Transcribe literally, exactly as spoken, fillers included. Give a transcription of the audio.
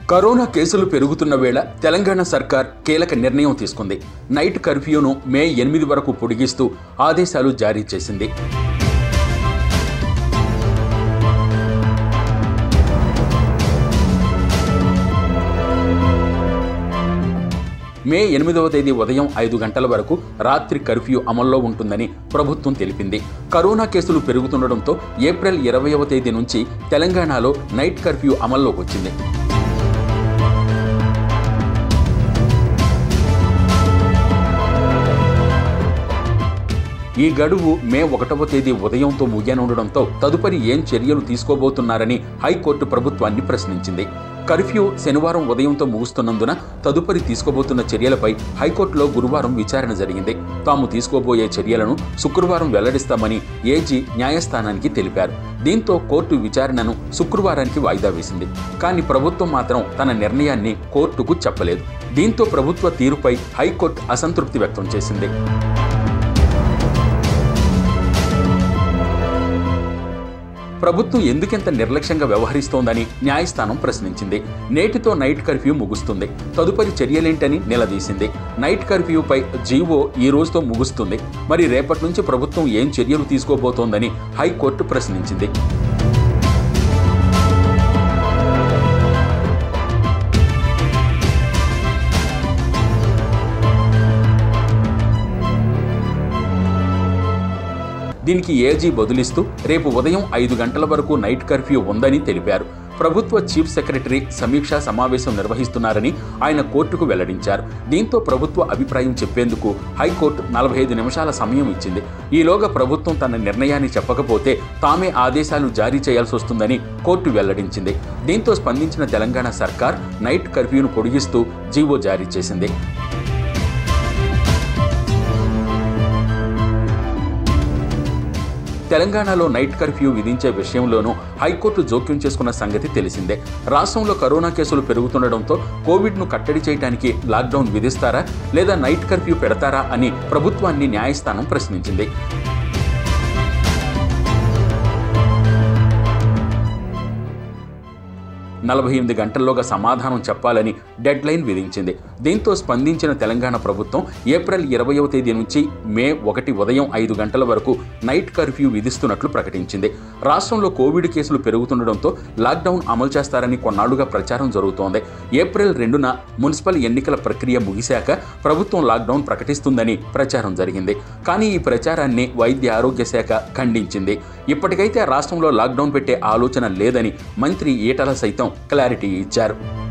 Corona కేసులు పెరుగుతున్న వేళ తెలంగాణ సర్కార్ కీలక నిర్ణయం తీసుకుంది. నైట్ కర్ఫ్యూను మే ఎనిమిది వరకు పొడిగిస్తూ ఆదేశాలు జారీ చేసింది. మే ఎనిమిదవ తేదీ ఉదయం ఐదు గంటల వరకు రాత్రి కర్ఫ్యూ అమల్లో ఉంటుందని ప్రభుత్వం తెలిపింది. కరోనా కేసులు పెరుగుతుండటంతో ఏప్రిల్ ఇరవైవ తేదీ నుంచి తెలంగాణలో నైట్ కర్ఫ్యూ అమల్లోకి వచ్చింది. ఈ గడువు మే ఒకటవ తేదీ ఉదయంతో ముగియనుండటంతో తదుపరి ఏం చర్యలు తీసుకోబోతున్నారని హైకోర్టు ప్రభుత్వాన్ని ప్రశ్నించింది. కర్ఫ్యూ శనివారం ఉదయంతో ముగుస్తున్నందున తదుపరి తీసుకోబోతున్న చర్యలపై హైకోర్టులో గురువారం విచారణ జరిగింది. తాము తీసుకోబోయే చర్యలను శుక్రవారం వెల్లడిస్తామని ఏజీ న్యాయస్థానానికి తెలిపారు. దీంతో కోర్టు విచారణను శుక్రవారానికి వాయిదా వేసింది. కానీ ప్రభుత్వం మాత్రం తన నిర్ణయాన్ని కోర్టుకు చెప్పలేదు. దీంతో ప్రభుత్వ తీరుపై హైకోర్టు అసంతృప్తి వ్యక్తం చేసింది. ప్రభుత్వం ఎందుకింత నిర్లక్ష్యంగా వ్యవహరిస్తోందని న్యాయస్థానం ప్రశ్నించింది. నేటితో నైట్ కర్ఫ్యూ ముగుస్తుంది. తదుపరి చర్యలేంటని నిలదీసింది. నైట్ కర్ఫ్యూపై జీవో ఈ రోజుతో ముగుస్తుంది. మరి రేపటి నుంచి ప్రభుత్వం ఏం చర్యలు తీసుకోబోతోందని హైకోర్టు ప్రశ్నించింది. దీనికి ఏజీ బదులిస్తూ రేపు ఉదయం ఐదు గంటల వరకు నైట్ కర్ఫ్యూ ఉందని తెలిపారు. ప్రభుత్వ చీఫ్ సెక్రటరీ సమీక్షా సమావేశం నిర్వహిస్తున్నారని ఆయన కోర్టుకు వెల్లడించారు. దీంతో ప్రభుత్వ అభిప్రాయం చెప్పేందుకు హైకోర్టు నలభై ఐదు నిమిషాల సమయం ఇచ్చింది. ఈలోగా ప్రభుత్వం తన నిర్ణయాన్ని చెప్పకపోతే తామే ఆదేశాలు జారీ చేయాల్సి వస్తుందని కోర్టు వెల్లడించింది. దీంతో స్పందించిన తెలంగాణ సర్కార్ నైట్ కర్ఫ్యూను పొడిగిస్తూ జీవో జారీ చేసింది. తెలంగాణలో నైట్ కర్ఫ్యూ విధించే విషయంలోనూ హైకోర్టు జోక్యం చేసుకున్న సంగతి తెలిసిందే. రాష్ట్రంలో కరోనా కేసులు పెరుగుతుండటంతో కోవిడ్ను కట్టడి చేయడానికి లాక్డౌన్ విధిస్తారా లేదా నైట్ కర్ఫ్యూ పెడతారా అని ప్రభుత్వాన్ని న్యాయస్థానం ప్రశ్నించింది. నలభై ఎనిమిది గంటల్లోగా సమాధానం చెప్పాలని డెడ్ లైన్ విధించింది. దీంతో స్పందించిన తెలంగాణ ప్రభుత్వం ఏప్రిల్ ఇరవైవ తేదీ నుంచి మే ఒకటి ఉదయం ఐదు గంటల వరకు నైట్ కర్ఫ్యూ విధిస్తున్నట్లు ప్రకటించింది. రాష్ట్రంలో కోవిడ్ కేసులు పెరుగుతుండటంతో లాక్డౌన్ అమలు చేస్తారని కొన్నాళ్లుగా ప్రచారం జరుగుతోంది. ఏప్రిల్ రెండున మున్సిపల్ ఎన్నికల ప్రక్రియ ముగిశాక ప్రభుత్వం లాక్డౌన్ ప్రకటిస్తుందని ప్రచారం జరిగింది. కానీ ఈ ప్రచారాన్ని వైద్య ఆరోగ్య శాఖ ఖండించింది. ఇప్పటికైతే రాష్ట్రంలో లాక్డౌన్ పెట్టే ఆలోచన లేదని మంత్రి ఈటల సైతం క్లారిటీ ఇచ్చారు.